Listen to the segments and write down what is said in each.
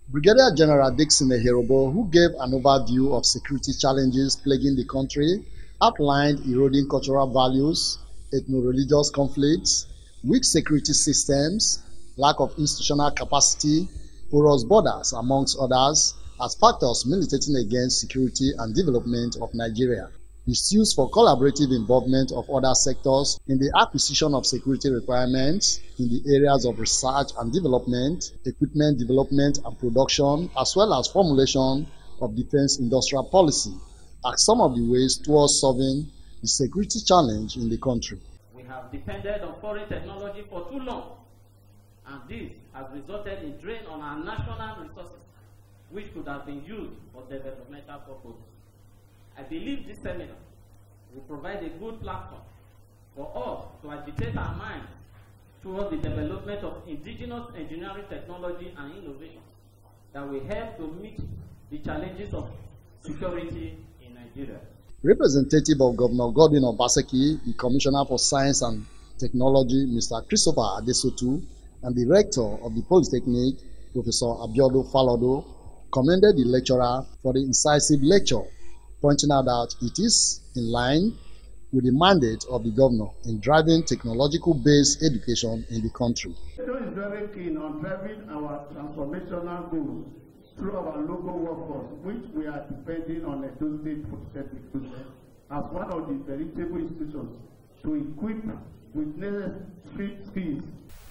Brigadier General Dixon Ehirobo, who gave an overview of security challenges plaguing the country, outlined eroding cultural values, ethno-religious conflicts, weak security systems, lack of institutional capacity, porous borders, amongst others, as factors militating against security and development of Nigeria. Issues for collaborative involvement of other sectors in the acquisition of security requirements in the areas of research and development, equipment development and production, as well as formulation of defense industrial policy are some of the ways towards solving the security challenge in the country. We have depended on foreign technology for too long, and this has resulted in drain on our national resources, which could have been used for developmental purposes. I believe this seminar will provide a good platform for us to agitate our minds towards the development of indigenous engineering technology and innovation that will help to meet the challenges of security in Nigeria. Representative of Governor Godwin Obaseki, the Commissioner for Science and Technology, Mr. Christopher Adesotu, and the Rector of the Polytechnic, Professor Abiodun Falodo, commended the lecturer for the incisive lecture, pointing out that it is in line with the mandate of the governor in driving technological-based education in the country. The governor is very keen on driving our transformational goals through our local workforce, which we are depending on Edo State Polytechnic as one of the veritable institutions to equip with necessary skills.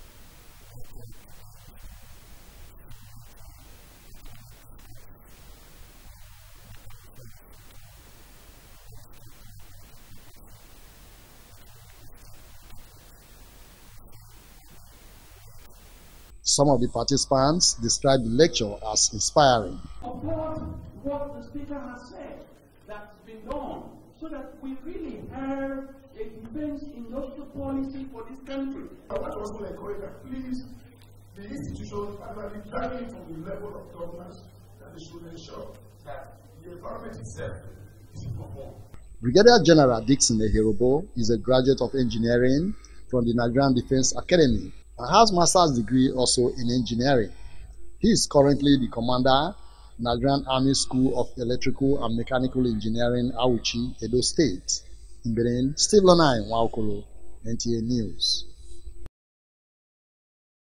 Some of the participants described the lecture as inspiring. Support what the speaker has said that's been done so that we really have a defense industrial policy for this country. I want to also encourage that please, the institutions are really driving from the level of governance that they should ensure that the environment itself is performed. Brigadier General Dixon Ehirobo is a graduate of engineering from the Nigerian Defense Academy and has master's degree also in engineering. He is currently the commander, Nigerian Army School of Electrical and Mechanical Engineering, Auchi, Edo State. In Benin, Steve Lonai Nwaokolo, NTA News.